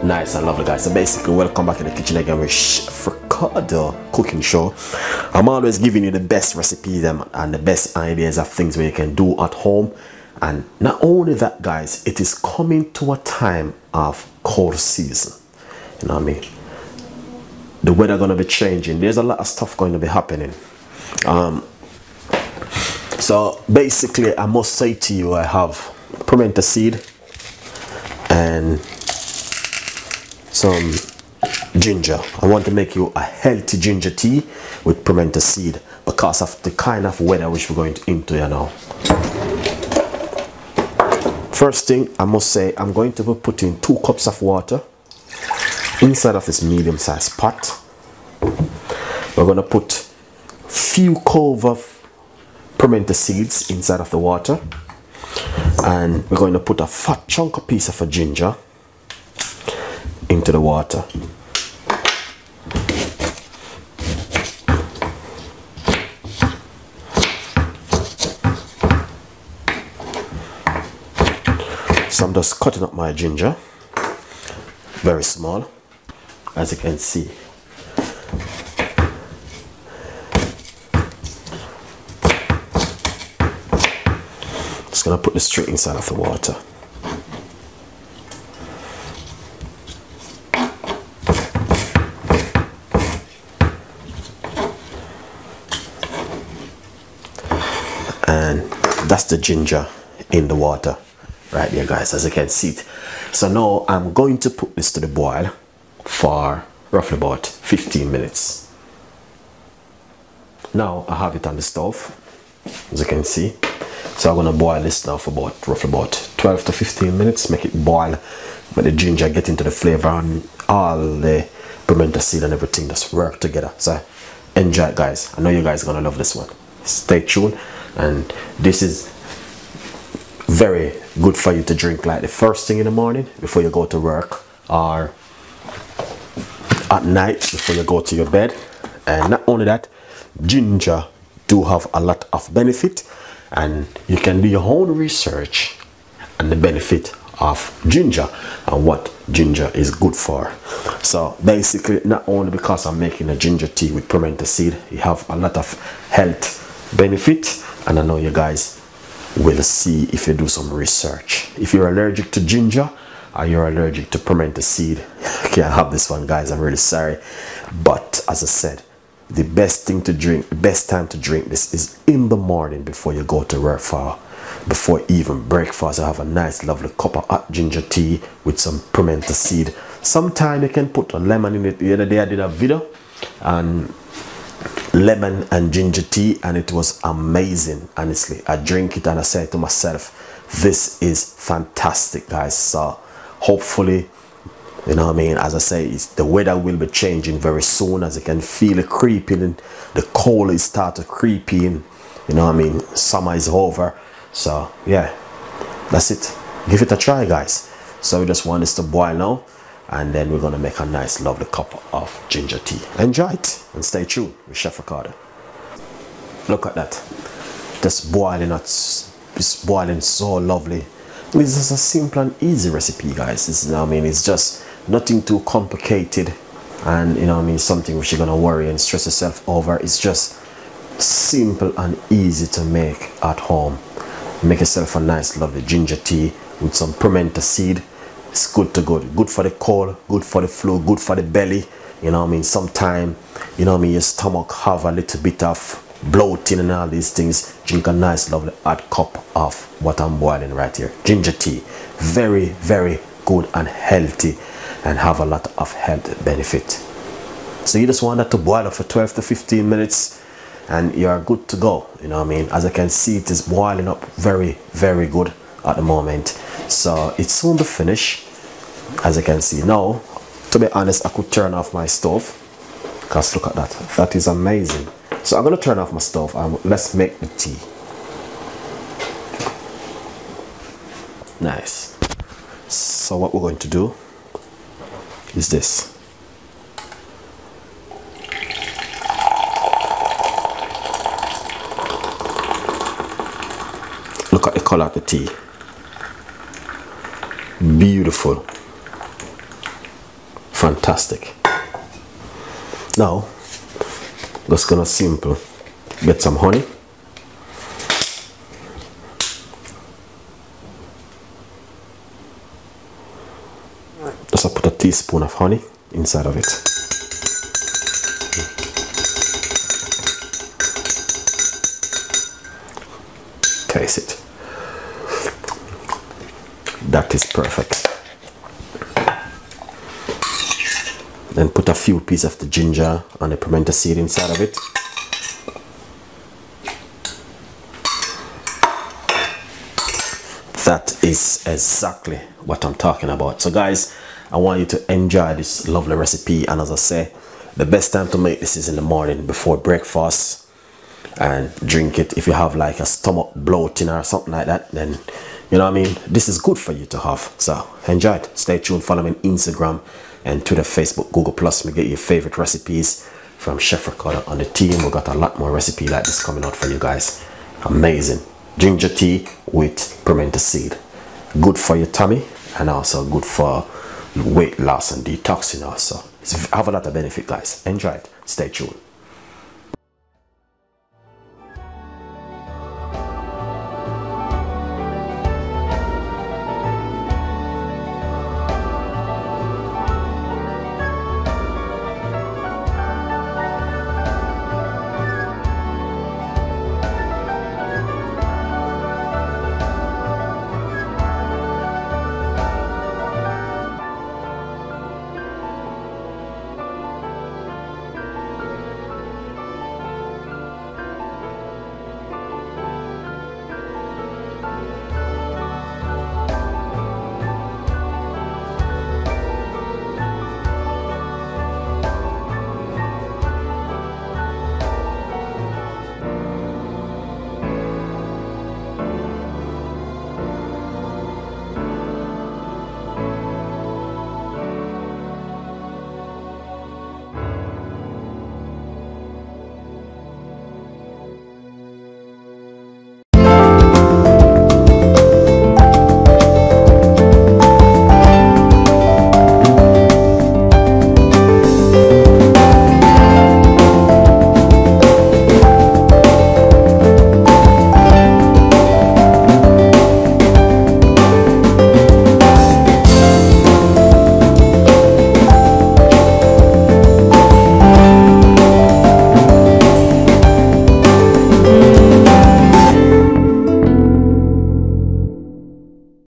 Nice and lovely, guys. So basically, welcome back in the kitchen again with Chef Ricardo cooking show. I'm always giving you the best recipes and the best ideas of things where you can do at home. And not only that, guys, it is coming to a time of cold season. You know what I mean? The weather gonna be changing. There's a lot of stuff going to be happening. So basically, I must say to you, I have pimento seed and some ginger. I want to make you a healthy ginger tea with pimento seed because of the kind of weather which we're going into, you know. First thing I must say, I'm going to be putting 2 cups of water inside of this medium-sized pot. We're going to put few cloves of pimento seeds inside of the water, and we're going to put a fat chunk of piece of a ginger into the water. So I'm just cutting up my ginger very small, as you can see. Just gonna put this straight inside of the water. And that's the ginger in the water right there, guys, as you can see it. So now I'm going to put this to the boil for roughly about 15 minutes. Now I have it on the stove, as you can see. So I'm gonna boil this now for roughly about 12 to 15 minutes. Make it boil, let the ginger get into the flavor and all the pimento seed and everything just work together. So enjoy it, guys. I know you guys are gonna love this one. Stay tuned. And this is very good for you to drink like the first thing in the morning before you go to work, or at night before you go to your bed. And not only that, ginger do have a lot of benefit, and you can do your own research and the benefit of ginger and what ginger is good for. So basically, not only because I'm making a ginger tea with pimento seed, you have a lot of health benefit, and I know you guys will see if you do some research. If you're allergic to ginger or you're allergic to pimento seed, you can't have this one, guys. I'm really sorry. But as I said, the best thing to drink, the best time to drink this is in the morning before you go to work, before even breakfast. I have a nice lovely cup of hot ginger tea with some pimento seed. Sometimes you can put a lemon in it. The other day I did a video on lemon and ginger tea, and it was amazing. Honestly, I drink it and I say to myself, this is fantastic, guys. So hopefully, you know what I mean, as I say, the weather will be changing very soon, as you can feel it creeping in. The cold is start to creep in, you know what I mean. Summer is over. So yeah, that's it. Give it a try, guys. So we just want this to boil now, and then we're gonna make a nice lovely cup of ginger tea. Enjoy it and stay tuned with Chef Ricardo. Look at that, just boiling. It's boiling so lovely. This is a simple and easy recipe, guys. This is, you know what I mean, it's just nothing too complicated, and you know what I mean, something which you're gonna worry and stress yourself over. It's just simple and easy to make at home. Make yourself a nice lovely ginger tea with some pimento seed. It's good to go. Good for the cold, good for the flu, good for the belly. You know what I mean? Sometime, you know what I mean, your stomach have a little bit of bloating and all these things. Drink a nice lovely hot cup of what I'm boiling right here. Ginger tea. Very, very good and healthy, and have a lot of health benefit. So you just want that to boil up for 12 to 15 minutes and you're good to go. You know what I mean? As I can see, it is boiling up very, very good at the moment. So it's soon to finish, as you can see. Now, to be honest, I could turn off my stove, because look at that. That is amazing. So I'm going to turn off my stove and let's make the tea. Nice. So what we're going to do is this. Look at the color of the tea. Beautiful. Fantastic. Now, just gonna simple get some honey. Just put a teaspoon of honey inside of it. Taste it. That is perfect. Then put a few pieces of the ginger and the pimento seed inside of it. That is exactly what I'm talking about. So guys, I want you to enjoy this lovely recipe, and as I say, the best time to make this is in the morning before breakfast, and drink it if you have like a stomach bloating or something like that. Then you know what I mean, this is good for you to have. So enjoy it. Stay tuned. Follow me on Instagram and Twitter, Facebook, Google Plus. Me get your favorite recipes from Chef Ricardo on the team. We got a lot more recipe like this coming out for you guys. Amazing. Ginger tea with pimento seed. Good for your tummy and also good for weight loss and detoxing also. It's have a lot of benefit, guys. Enjoy it. Stay tuned.